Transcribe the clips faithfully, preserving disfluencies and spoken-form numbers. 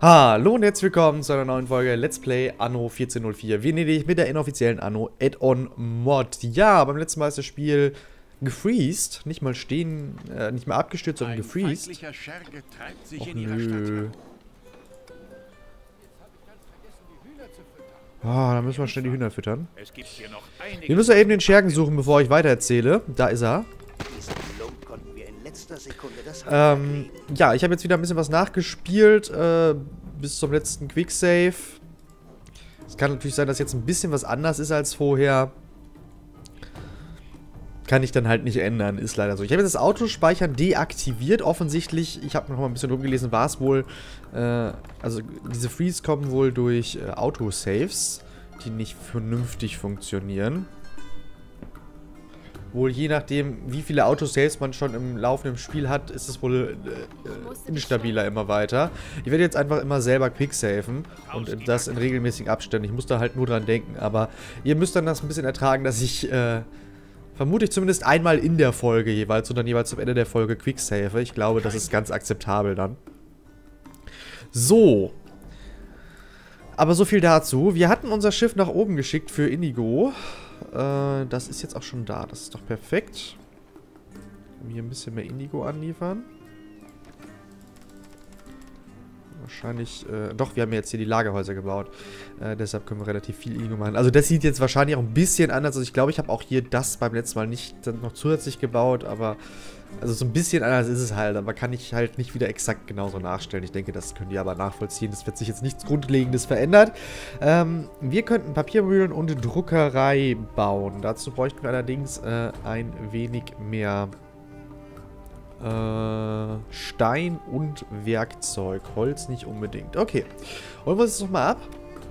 Hallo und herzlich willkommen zu einer neuen Folge Let's Play Anno vierzehn null vier. Venedig mit der inoffiziellen Anno Add-on Mod. Ja, beim letzten Mal ist das Spiel gefreezed, nicht mal stehen, äh, nicht mal abgestürzt, sondern gefreezed. Och nö. Ah, da müssen wir schnell die Hühner füttern. Wir müssen eben den Schergen suchen, bevor ich weitererzähle. Da ist er. Ähm, ja, ich habe jetzt wieder ein bisschen was nachgespielt, äh, bis zum letzten Quicksave. Es kann natürlich sein, dass jetzt ein bisschen was anders ist als vorher. Kann ich dann halt nicht ändern, ist leider so. Ich habe jetzt das Autospeichern deaktiviert, offensichtlich. Ich habe noch mal ein bisschen rumgelesen, war es wohl, äh, also diese Freeze kommen wohl durch äh, Autosaves, die nicht vernünftig funktionieren. Wohl je nachdem, wie viele Autosaves man schon im laufenden Spiel hat, ist es wohl äh, instabiler immer weiter. Ich werde jetzt einfach immer selber quicksaven und das in regelmäßigen Abständen. Ich muss da halt nur dran denken, aber ihr müsst dann das ein bisschen ertragen, dass ich äh, vermutlich zumindest einmal in der Folge jeweils und dann jeweils zum Ende der Folge quicksave. Ich glaube, das ist ganz akzeptabel dann. So. Aber so viel dazu. Wir hatten unser Schiff nach oben geschickt für Indigo. Äh, das ist jetzt auch schon da. Das ist doch perfekt. Hier ein bisschen mehr Indigo anliefern. Wahrscheinlich, äh, doch, wir haben jetzt hier die Lagerhäuser gebaut. Äh, deshalb können wir relativ viel Indigo machen. Also das sieht jetzt wahrscheinlich auch ein bisschen anders aus. Ich glaube, ich habe auch hier das beim letzten Mal nicht dann noch zusätzlich gebaut, aber also so ein bisschen anders ist es halt. Aber kann ich halt nicht wieder exakt genauso nachstellen. Ich denke, das könnt ihr aber nachvollziehen. Es wird sich jetzt nichts Grundlegendes verändert. Ähm, wir könnten Papiermühlen und Druckerei bauen. Dazu bräuchten wir allerdings äh, ein wenig mehr Stein und Werkzeug. Holz nicht unbedingt. Okay. Holen wir uns das nochmal ab.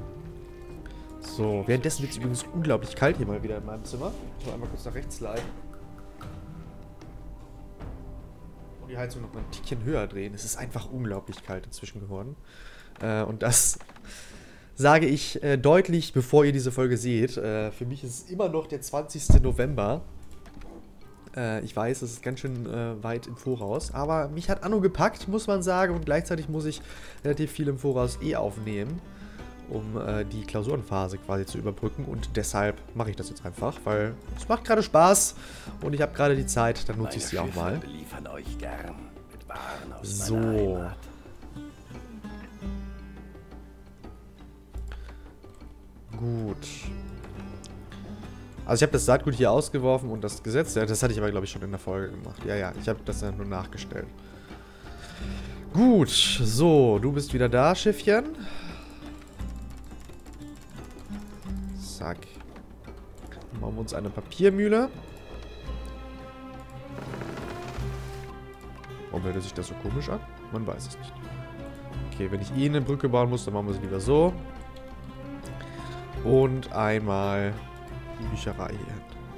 So, währenddessen wird es übrigens unglaublich kalt hier mal wieder in meinem Zimmer. Ich muss einmal kurz nach rechts leiten. Und die Heizung noch mal ein Tickchen höher drehen. Es ist einfach unglaublich kalt inzwischen geworden. Äh, und das sage ich äh, deutlich, bevor ihr diese Folge seht. Äh, für mich ist es immer noch der zwanzigste November. Ich weiß, es ist ganz schön äh, weit im Voraus, aber mich hat Anno gepackt, muss man sagen, und gleichzeitig muss ich relativ viel im Voraus eh aufnehmen, um äh, die Klausurenphase quasi zu überbrücken, und deshalb mache ich das jetzt einfach, weil es macht gerade Spaß und ich habe gerade die Zeit, dann nutze ich sie auch mal. So. Gut. Also ich habe das Saatgut hier ausgeworfen und das gesetzt. Ja, das hatte ich aber, glaube ich, schon in der Folge gemacht. Ja, ja, ich habe das dann nur nachgestellt. Gut, so, du bist wieder da, Schiffchen. Zack. Dann machen wir uns eine Papiermühle. Warum hört sich das so komisch an? Man weiß es nicht. Okay, wenn ich eh eine Brücke bauen muss, dann machen wir sie lieber so. Und einmal Bücherei hier.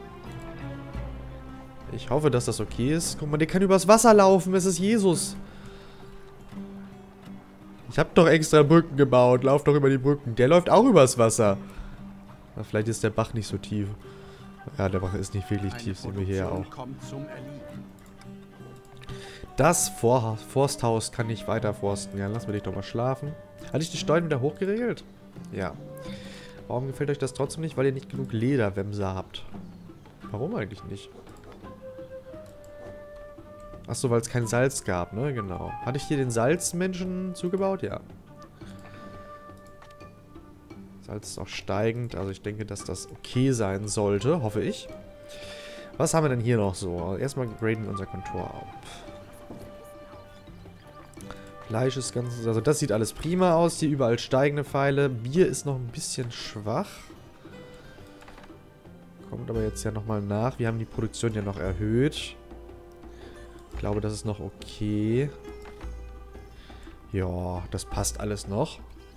Ich hoffe, dass das okay ist. Guck mal, der kann übers Wasser laufen. Es ist Jesus. Ich habe doch extra Brücken gebaut. Lauf doch über die Brücken. Der läuft auch übers Wasser. Na, vielleicht ist der Bach nicht so tief. Ja, der Bach ist nicht wirklich tief. Sehen wir hier ja auch. Das Vor Forsthaus kann nicht weiter forsten. Ja, lassen wir dich doch mal schlafen. Hatte ich die Steuern wieder hochgeregelt? Ja. Warum gefällt euch das trotzdem nicht? Weil ihr nicht genug Lederwämser habt. Warum eigentlich nicht? Achso, weil es kein Salz gab, ne? Genau. Hatte ich hier den Salzmenschen zugebaut? Ja. Salz ist auch steigend. Also ich denke, dass das okay sein sollte. Hoffe ich. Was haben wir denn hier noch so? Erstmal graden wir unser Kontor auf. Fleisch ist ganz... Also das sieht alles prima aus. Hier überall steigende Pfeile. Bier ist noch ein bisschen schwach. Kommt aber jetzt ja nochmal nach. Wir haben die Produktion ja noch erhöht. Ich glaube, das ist noch okay. Ja, das passt alles noch.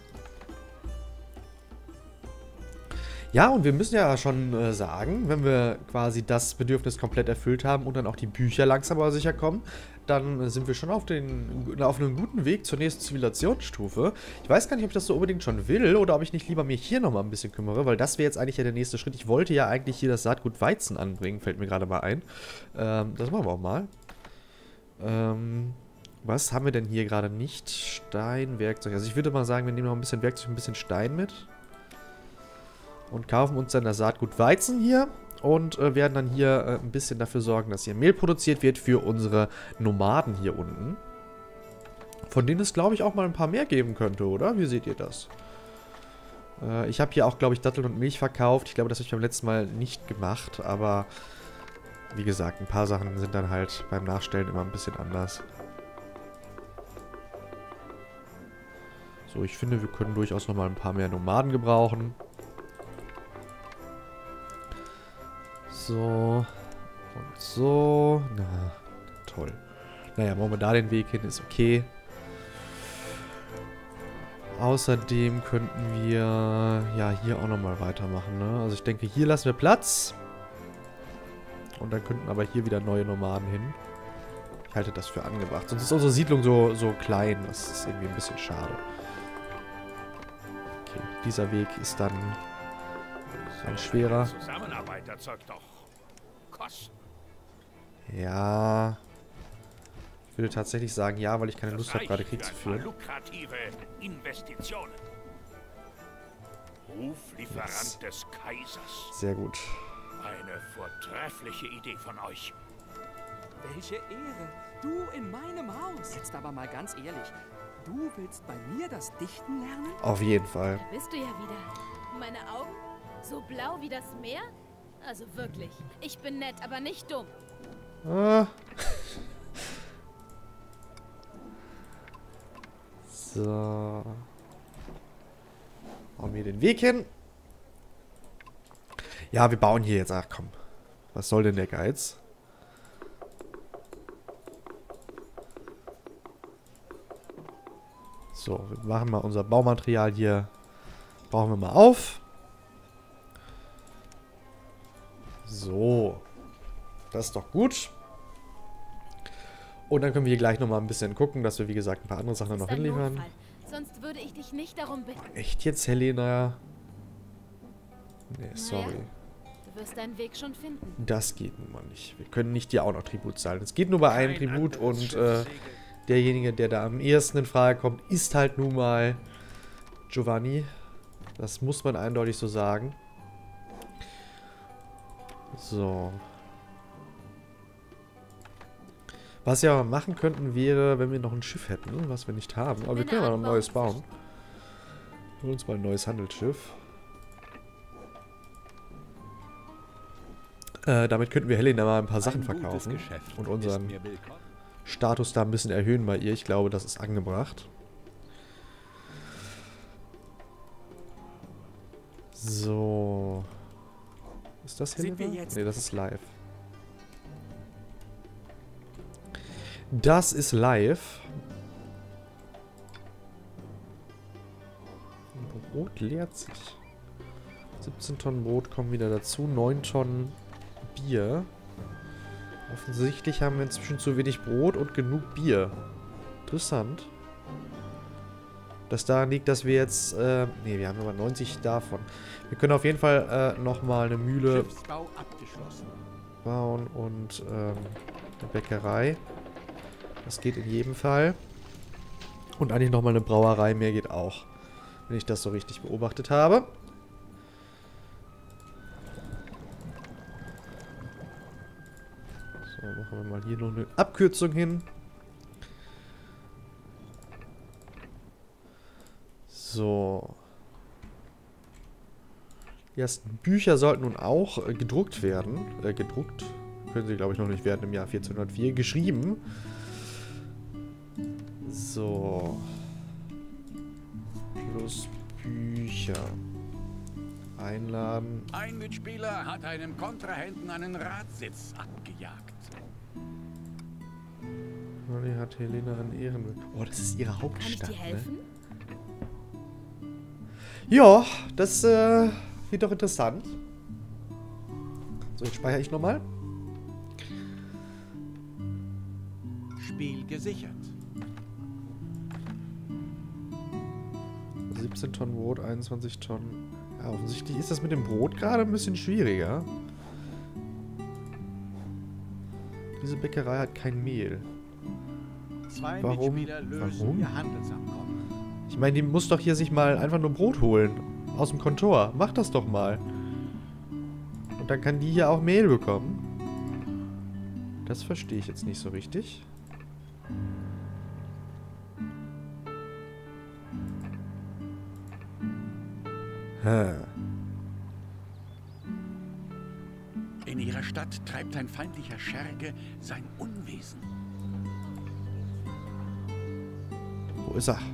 Ja, und wir müssen ja schon äh, sagen, wenn wir quasi das Bedürfnis komplett erfüllt haben und dann auch die Bücher langsam aber sicher kommen, dann äh, sind wir schon auf, den, auf einem guten Weg zur nächsten Zivilisationsstufe. Ich weiß gar nicht, ob ich das so unbedingt schon will oder ob ich nicht lieber mir hier nochmal ein bisschen kümmere, weil das wäre jetzt eigentlich ja der nächste Schritt. Ich wollte ja eigentlich hier das Saatgut Weizen anbringen, fällt mir gerade mal ein. Ähm, das machen wir auch mal. Ähm, Was haben wir denn hier gerade nicht? Stein, Werkzeug. Also ich würde mal sagen, wir nehmen noch ein bisschen Werkzeug, ein bisschen Stein mit. Und kaufen uns dann das Saatgut Weizen hier. Und äh, werden dann hier äh, ein bisschen dafür sorgen, dass hier Mehl produziert wird für unsere Nomaden hier unten. Von denen es, glaube ich, auch mal ein paar mehr geben könnte, oder? Wie seht ihr das? Äh, ich habe hier auch, glaube ich, Datteln und Milch verkauft. Ich glaube, das habe ich beim letzten Mal nicht gemacht. Aber wie gesagt, ein paar Sachen sind dann halt beim Nachstellen immer ein bisschen anders. So, ich finde, wir können durchaus nochmal ein paar mehr Nomaden gebrauchen. So. Und so. Na, toll. Naja, machen wir da den Weg hin, ist okay. Außerdem könnten wir ja hier auch nochmal weitermachen, ne? Also ich denke, hier lassen wir Platz. Und dann könnten aber hier wieder neue Nomaden hin. Ich halte das für angebracht. Sonst ist unsere Siedlung so, so klein. Das ist irgendwie ein bisschen schade. Okay, dieser Weg ist dann ein schwerer. Zusammenarbeit erzeugt doch Kosten. Ja. Ich würde tatsächlich sagen, ja, weil ich keine Lust habe, gerade Krieg zu führen. Lukrative Investitionen. Hoflieferant Yes. des Kaisers. Sehr gut. Eine vortreffliche Idee von euch. Welche Ehre. Du in meinem Haus. Jetzt aber mal ganz ehrlich. Du willst bei mir das Dichten lernen? Auf jeden Fall. Da bist du ja wieder. Meine Augen? So blau wie das Meer? Also wirklich. Ich bin nett, aber nicht dumm. Ah. So. Bauen wir den Weg hin. Ja, wir bauen hier jetzt. Ach komm. Was soll denn der Geiz? So, wir machen mal unser Baumaterial hier. Bauen wir mal auf. So. Das ist doch gut. Und dann können wir hier gleich nochmal ein bisschen gucken, dass wir, wie gesagt, ein paar andere Sachen noch Ist ein hinliefern. Notfall. Sonst würde ich dich nicht darum bitten. Echt jetzt, Helena? Nee, sorry. Naja, du wirst deinen Weg schon finden. Das geht nun mal nicht. Wir können nicht dir auch noch Tribut zahlen. Es geht nur bei einem Tribut und äh, derjenige, der da am ehesten in Frage kommt, ist halt nun mal Giovanni. Das muss man eindeutig so sagen. So. Was wir aber machen könnten, wäre, wenn wir noch ein Schiff hätten, was wir nicht haben. Aber wir können ja noch ein neues bauen. Wir holen uns mal ein neues Handelsschiff. Äh, damit könnten wir Helena mal ein paar Sachen verkaufen. Und unseren Status da ein bisschen erhöhen bei ihr. Ich glaube, das ist angebracht. So. Ist das Helena? Ne, das ist live. Das ist live. Brot leert sich. siebzehn Tonnen Brot kommen wieder dazu. neun Tonnen Bier. Offensichtlich haben wir inzwischen zu wenig Brot und genug Bier. Interessant. Das daran liegt, dass wir jetzt... Äh, ne, wir haben aber neunzig davon. Wir können auf jeden Fall äh, nochmal eine Mühle bauen und ähm, eine Bäckerei. Das geht in jedem Fall. Und eigentlich nochmal eine Brauerei mehr geht auch. Wenn ich das so richtig beobachtet habe. So, machen wir mal hier noch eine Abkürzung hin. So. Die ersten Bücher sollten nun auch äh, gedruckt werden. Äh, gedruckt können sie, glaube ich, noch nicht werden im Jahr vierzehnhundertvier. Geschrieben. So. Plus Bücher. Einladen. Ein Mitspieler hat einem Kontrahenten einen Ratsitz abgejagt. Molly hat Helena an Ehren. Oh, das ist ihre Hauptstadt. Kann ich dir helfen? Ne? Ja, das äh, wird doch interessant. So, jetzt speichere ich nochmal. Spiel gesichert. siebzehn Tonnen Brot, einundzwanzig Tonnen. Ja, offensichtlich ist das mit dem Brot gerade ein bisschen schwieriger. Diese Bäckerei hat kein Mehl. zwei Warum? Mitspieler lösen Warum? ihr Handelsabkommen. Ich meine, die muss doch hier sich mal einfach nur Brot holen. Aus dem Kontor. Mach das doch mal. Und dann kann die hier auch Mehl bekommen. Das verstehe ich jetzt nicht so richtig. Hä. In ihrer Stadt treibt ein feindlicher Scherge sein Unwesen. Wo ist er?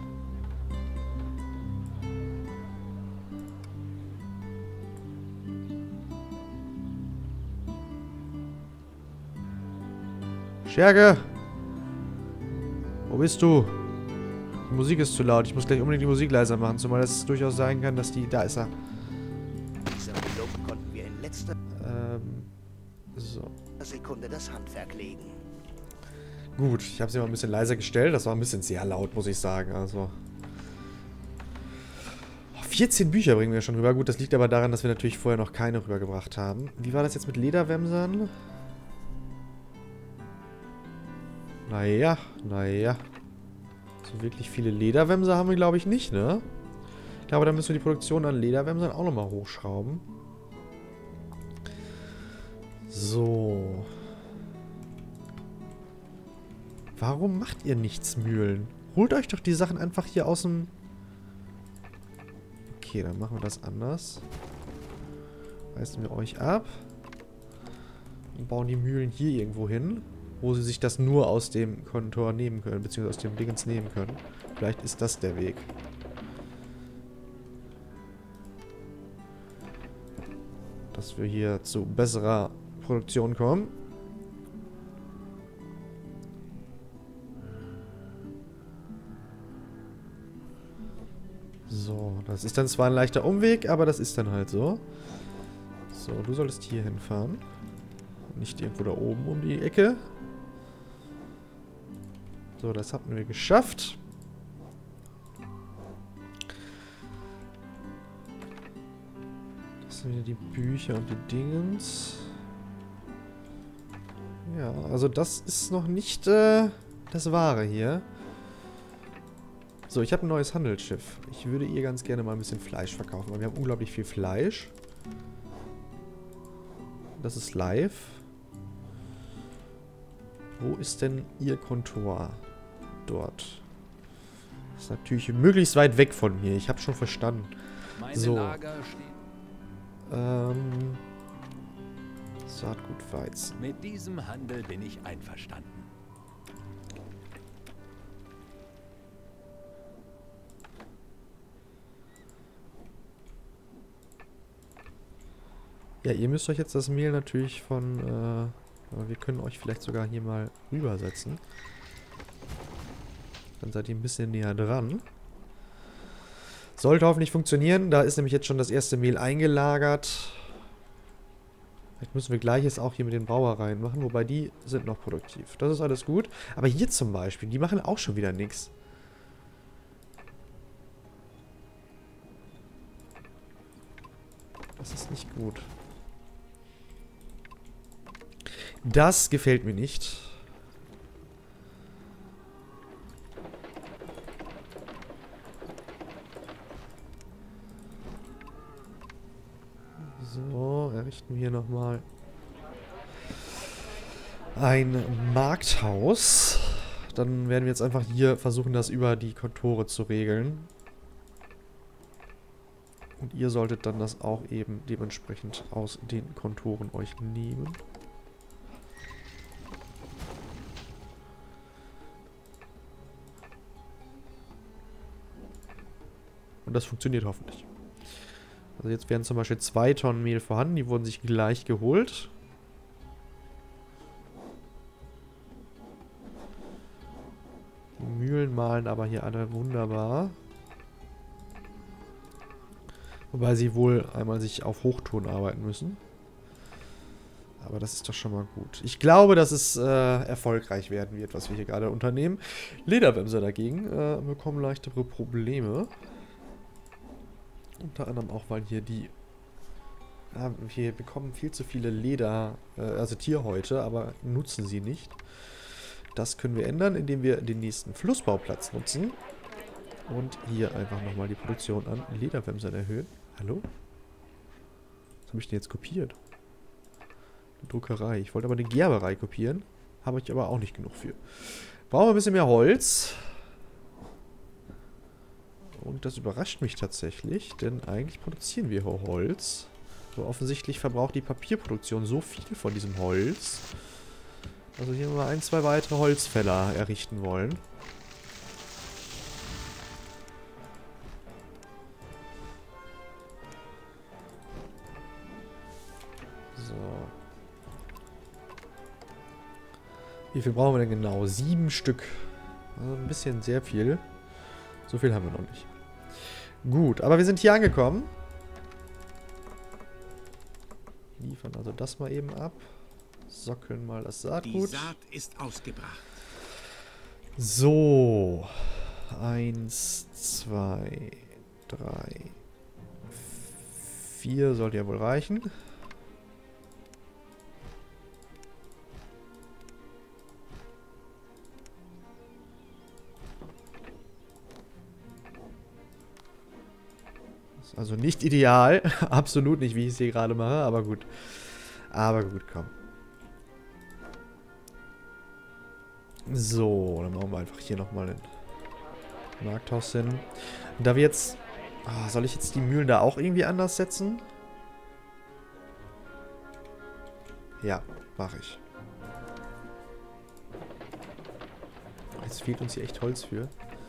Scherge! Wo bist du? Die Musik ist zu laut. Ich muss gleich unbedingt die Musik leiser machen, zumal es durchaus sein kann, dass die... Da ist er. Dieser Meldung konnten wir in letzter Ähm... So. Sekunde das Handwerk legen. Gut, ich habe sie mal ein bisschen leiser gestellt. Das war ein bisschen sehr laut, muss ich sagen. Also... vierzehn Bücher bringen wir schon rüber. Gut, das liegt aber daran, dass wir natürlich vorher noch keine rübergebracht haben. Wie war das jetzt mit Lederwämsern? Naja, naja. So wirklich viele Lederwämser haben wir, glaube ich, nicht, ne? Ich glaube, da müssen wir die Produktion an Lederwämsern auch nochmal hochschrauben. So. Warum macht ihr nichts, Mühlen? Holt euch doch die Sachen einfach hier aus dem... Okay, dann machen wir das anders. Reißen wir euch ab. Und bauen die Mühlen hier irgendwo hin, wo sie sich das nur aus dem Kontor nehmen können, beziehungsweise aus dem Dingens nehmen können. Vielleicht ist das der Weg. Dass wir hier zu besserer Produktion kommen. So, das ist dann zwar ein leichter Umweg, aber das ist dann halt so. So, du solltest hier hinfahren. Nicht irgendwo da oben um die Ecke. So, das hatten wir geschafft. Das sind wieder die Bücher und die Dingens. Ja, also das ist noch nicht äh, das Wahre hier. So, ich habe ein neues Handelsschiff. Ich würde ihr ganz gerne mal ein bisschen Fleisch verkaufen, weil wir haben unglaublich viel Fleisch. Das ist live. Wo ist denn ihr Kontor? Dort. Das ist natürlich möglichst weit weg von mir. Ich habe schon verstanden. Meine So. Lager stehen. Ähm... Saatgut Weizen. Mit diesem Handel bin ich einverstanden. Ja, ihr müsst euch jetzt das Mehl natürlich von... Äh, wir können euch vielleicht sogar hier mal rübersetzen. Dann seid ihr ein bisschen näher dran. Sollte hoffentlich funktionieren. Da ist nämlich jetzt schon das erste Mehl eingelagert. Vielleicht müssen wir gleiches auch hier mit den Brauereien machen. Wobei die sind noch produktiv. Das ist alles gut. Aber hier zum Beispiel, die machen auch schon wieder nichts. Das ist nicht gut. Das gefällt mir nicht. So, errichten wir hier nochmal ein Markthaus. Dann werden wir jetzt einfach hier versuchen, das über die Kontore zu regeln. Und ihr solltet dann das auch eben dementsprechend aus den Kontoren euch nehmen. Und das funktioniert hoffentlich. Also jetzt werden zum Beispiel zwei Tonnen Mehl vorhanden. Die wurden sich gleich geholt. Die Mühlen mahlen aber hier alle wunderbar. Wobei sie wohl einmal sich auf Hochton arbeiten müssen. Aber das ist doch schon mal gut. Ich glaube, dass es äh, erfolgreich werden wird, was wir hier gerade unternehmen. Lederwämser dagegen äh, bekommen leichtere Probleme. Unter anderem auch, weil hier die... Ja, wir bekommen viel zu viele Leder, äh, also Tierhäute, aber nutzen sie nicht. Das können wir ändern, indem wir den nächsten Flussbauplatz nutzen. Und hier einfach nochmal die Produktion an Lederwämsern erhöhen. Hallo? Was habe ich denn jetzt kopiert? Eine Druckerei. Ich wollte aber eine Gerberei kopieren. Habe ich aber auch nicht genug für. Brauchen wir ein bisschen mehr Holz. Und das überrascht mich tatsächlich, denn eigentlich produzieren wir hier Holz. Aber offensichtlich verbraucht die Papierproduktion so viel von diesem Holz, dass wir hier mal ein, zwei weitere Holzfäller errichten wollen. So. Wie viel brauchen wir denn genau? Sieben Stück. Also ein bisschen sehr viel. So viel haben wir noch nicht. Gut, aber wir sind hier angekommen. Liefern also das mal eben ab. Sockeln mal das Saatgut. Die Saat ist ausgebracht. So. Eins, zwei, drei, vier sollte ja wohl reichen. Also nicht ideal. Absolut nicht, wie ich es hier gerade mache. Aber gut. Aber gut, komm. So, dann machen wir einfach hier nochmal ein Markthaus hin. Und da wir jetzt... Oh, soll ich jetzt die Mühlen da auch irgendwie anders setzen? Ja, mache ich. Jetzt fehlt uns hier echt Holz für.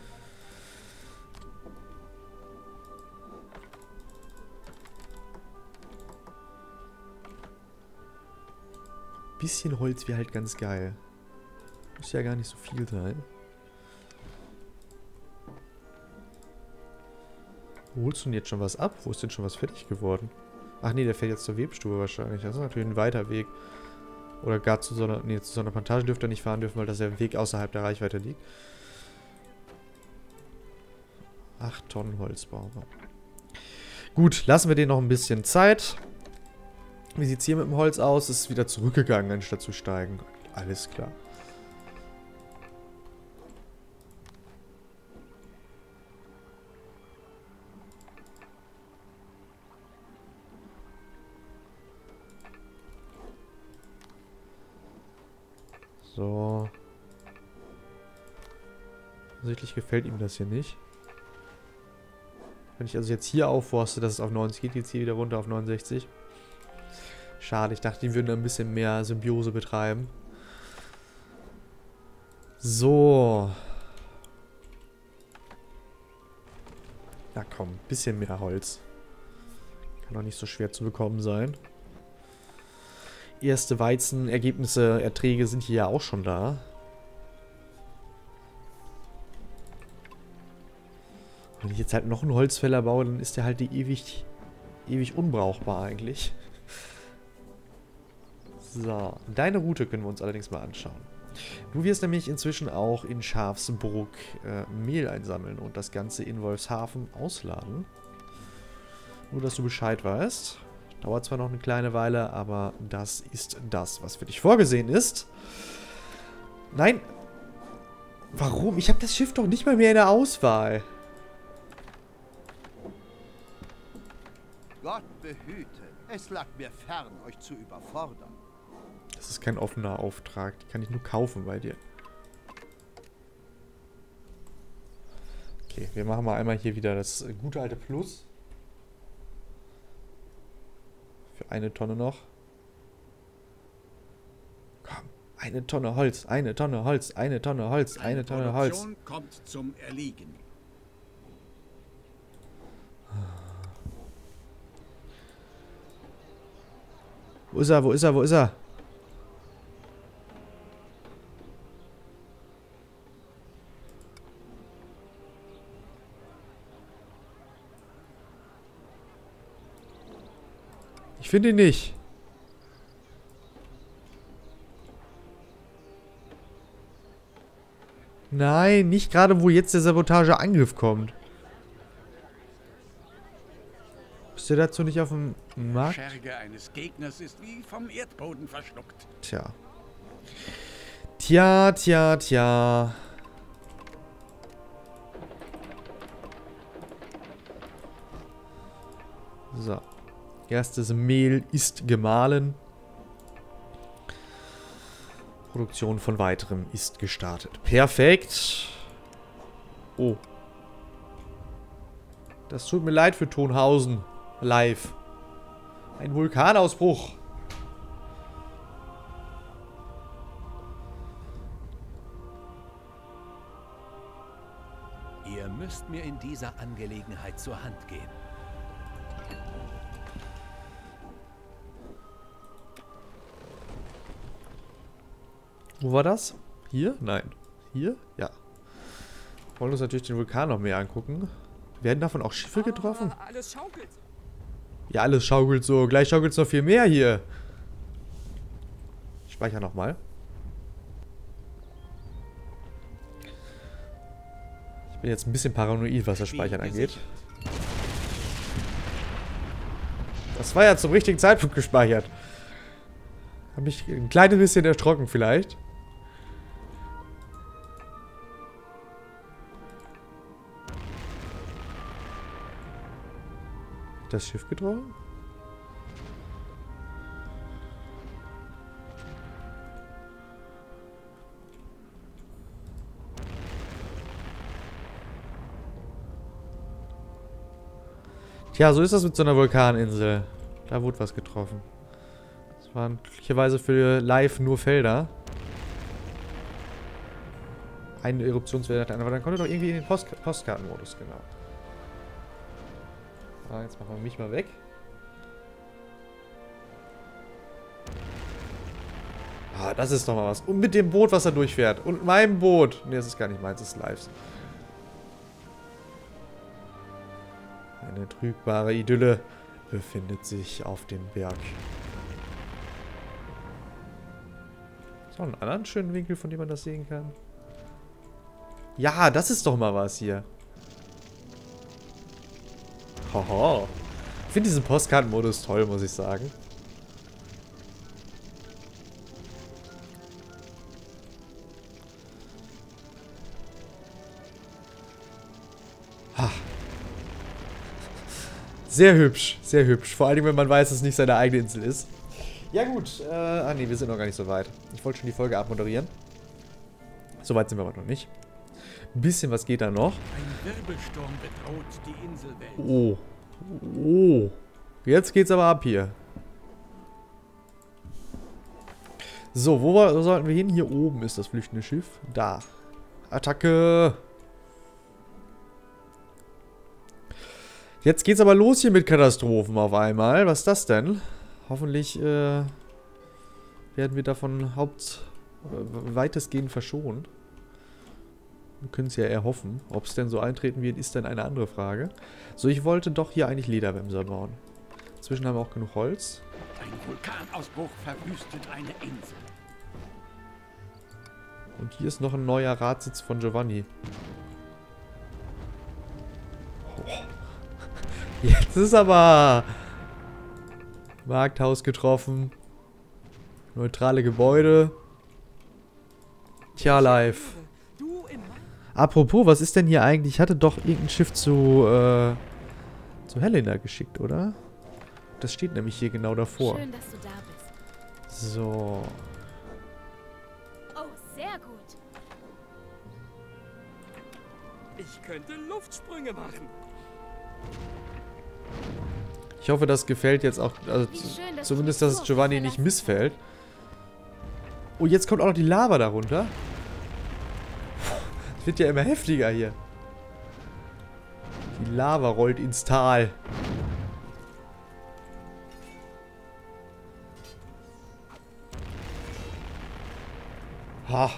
Bisschen Holz wäre halt ganz geil. Muss ja gar nicht so viel sein. Wo holst du denn jetzt schon was ab? Wo ist denn schon was fertig geworden? Ach nee, der fährt jetzt zur Webstube wahrscheinlich. Das ist natürlich ein weiter Weg. Oder gar zu so einer... Nee, zu so einer Plantage dürfte er nicht fahren dürfen, weil das ja ein Weg außerhalb der Reichweite liegt. Acht Tonnen Holz brauchen wir. Gut, lassen wir den noch ein bisschen Zeit. Wie sieht es hier mit dem Holz aus? Es ist wieder zurückgegangen, anstatt zu steigen. Alles klar. So. Offensichtlich gefällt ihm das hier nicht. Wenn ich also jetzt hier aufforste, dass es auf neunzig geht, geht es hier wieder runter auf neunundsechzig. Schade, ich dachte, die würden ein bisschen mehr Symbiose betreiben. So. Na komm, ein bisschen mehr Holz. Kann doch nicht so schwer zu bekommen sein. Erste Weizenergebnisse, Erträge sind hier ja auch schon da. Wenn ich jetzt halt noch einen Holzfäller baue, dann ist der halt die ewig, ewig unbrauchbar eigentlich. So, deine Route können wir uns allerdings mal anschauen. Du wirst nämlich inzwischen auch in Schafsbruck äh, Mehl einsammeln und das Ganze in Wolfshafen ausladen. Nur, dass du Bescheid weißt. Dauert zwar noch eine kleine Weile, aber das ist das, was für dich vorgesehen ist. Nein! Warum? Ich habe das Schiff doch nicht mal mehr in der Auswahl. Gott behüte, es lag mir fern, euch zu überfordern. Das ist kein offener Auftrag. Die kann ich nur kaufen bei dir. Okay, wir machen mal einmal hier wieder das gute alte Plus. Für eine Tonne noch. Komm, eine Tonne Holz, eine Tonne Holz, eine Tonne Holz, eine Tonne Holz. Die Produktion kommt zum Erliegen. Wo ist er? Wo ist er? Wo ist er? Ich finde ihn nicht. Nein, nicht gerade, wo jetzt der Sabotageangriff kommt. Bist du dazu nicht auf dem Markt? Die Scherge eines Gegners ist wie vom Erdboden verschluckt. Tja. Tja, tja, tja. So. Erstes Mehl ist gemahlen. Produktion von weiterem ist gestartet. Perfekt. Oh. Das tut mir leid für Tonhausen. Live. Ein Vulkanausbruch. Ihr müsst mir in dieser Angelegenheit zur Hand gehen. Wo war das? Hier? Nein. Hier? Ja. Wir wollen uns natürlich den Vulkan noch mehr angucken. Werden davon auch Schiffe getroffen? Ah, alles schaukelt. Ja, alles schaukelt so. Gleich schaukelt es noch viel mehr hier. Ich speichere nochmal. Ich bin jetzt ein bisschen paranoid, was das Speichern angeht. Das war ja zum richtigen Zeitpunkt gespeichert. Hab mich ein kleines bisschen erschrocken vielleicht. Das Schiff getroffen? Tja, so ist das mit so einer Vulkaninsel. Da wurde was getroffen. Das waren glücklicherweise für live nur Felder. Eine Eruptionswelle nach der anderen, aber dann konnte doch irgendwie in den Post Postkartenmodus, genau. Ah, jetzt machen wir mich mal weg. Ah, das ist doch mal was. Und mit dem Boot, was da durchfährt. Und meinem Boot. Ne, das ist gar nicht meins, das ist Lives. Eine trügbare Idylle befindet sich auf dem Berg. Ist noch einen anderen schönen Winkel, von dem man das sehen kann. Ja, das ist doch mal was hier. Haha. Ich finde diesen Postkartenmodus toll, muss ich sagen. Ha. Sehr hübsch, sehr hübsch. Vor allem, wenn man weiß, dass es nicht seine eigene Insel ist. Ja gut, äh, ah nee, wir sind noch gar nicht so weit. Ich wollte schon die Folge abmoderieren. So weit sind wir aber noch nicht. Ein bisschen was geht da noch. Ein Wirbelsturm bedroht die Inselwelt. Oh. Oh. Jetzt geht's aber ab hier. So, wo, war, wo sollten wir hin? Hier oben ist das flüchtende Schiff. Da. Attacke. Jetzt geht's aber los hier mit Katastrophen auf einmal. Was ist das denn? Hoffentlich äh, werden wir davon haupt äh, weitestgehend verschont. Wir können es ja eher hoffen. Ob es denn so eintreten wird, ist dann eine andere Frage. So, ich wollte doch hier eigentlich Lederwämser bauen. Inzwischen haben wir auch genug Holz. Ein Vulkanausbruch verwüstet eine Insel. Und hier ist noch ein neuer Ratsitz von Giovanni. Oh. Jetzt ist aber Markthaus getroffen. Neutrale Gebäude. Tja, live. Apropos, was ist denn hier eigentlich? Ich hatte doch irgendein Schiff zu, äh, zu Helena geschickt, oder? Das steht nämlich hier genau davor. Schön, dass du da bist. So. Oh, sehr gut. Ich könnte Luftsprünge machen. Ich hoffe, das gefällt jetzt auch, also schön, dass zumindest, du die dass es Tour Giovanni nicht verlassen missfällt. Oh, jetzt kommt auch noch die Lava darunter. Es wird ja immer heftiger hier. Die Lava rollt ins Tal. Ha.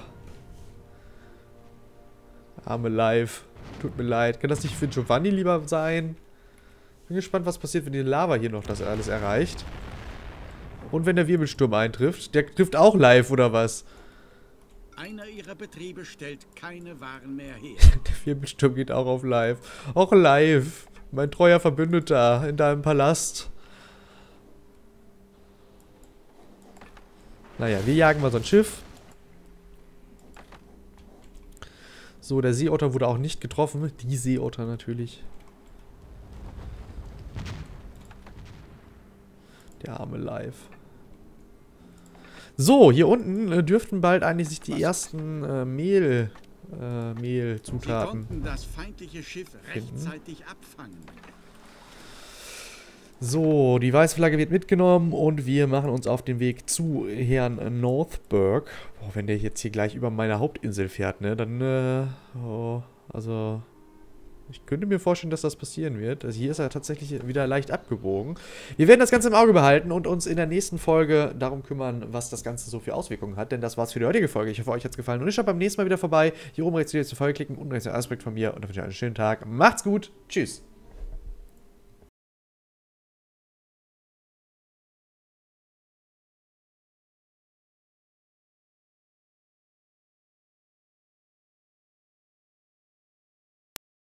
Arme Live. Tut mir leid. Kann das nicht für Giovanni lieber sein? Bin gespannt, was passiert, wenn die Lava hier noch das alles erreicht. Und wenn der Wirbelsturm eintrifft. Der trifft auch Live, oder was? Einer ihrer Betriebe stellt keine Waren mehr her. Der Wirbelsturm geht auch auf Live. Auch Live. Mein treuer Verbündeter in deinem Palast. Naja, wir jagen mal so ein Schiff. So, der Seeotter wurde auch nicht getroffen. Die Seeotter natürlich. Der arme Live. So, hier unten äh, dürften bald eigentlich sich die ersten äh, Mehl, äh, Mehlzutaten Sie konnten das feindliche Schiff rechtzeitig abfangen. So, die weiße Flagge wird mitgenommen und wir machen uns auf den Weg zu Herrn Northberg. Boah, wenn der jetzt hier gleich über meine Hauptinsel fährt, ne, dann, äh, oh, also, ich könnte mir vorstellen, dass das passieren wird. Also hier ist er tatsächlich wieder leicht abgebogen. Wir werden das Ganze im Auge behalten und uns in der nächsten Folge darum kümmern, was das Ganze so für Auswirkungen hat. Denn das war's für die heutige Folge. Ich hoffe, euch hat's gefallen. Und ich schaue beim nächsten Mal wieder vorbei. Hier oben rechts die nächste Folge klicken, unten rechts der Aspekt von mir. Und dann wünsche ich euch einen schönen Tag. Macht's gut. Tschüss.